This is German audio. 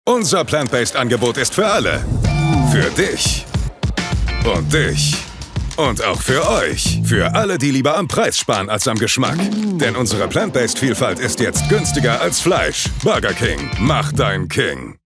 Unser Plant-Based-Angebot ist für alle. Für dich. Und dich. Und auch für euch. Für alle, die lieber am Preis sparen als am Geschmack. Denn unsere Plant-Based-Vielfalt ist jetzt günstiger als Fleisch. Burger King, mach dein King.